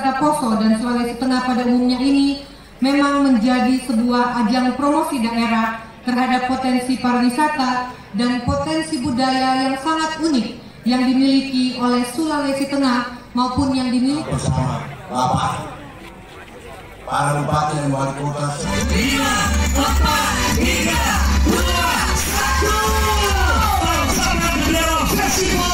Wisata Poso dan Sulawesi Tengah pada umumnya ini memang menjadi sebuah ajang promosi daerah terhadap potensi pariwisata dan potensi budaya yang sangat unik yang dimiliki oleh Sulawesi Tengah maupun yang dimiliki bersama Bapak para bupati dan wali kota. 5, 4, 3, 2, 1. Bersama bendera festival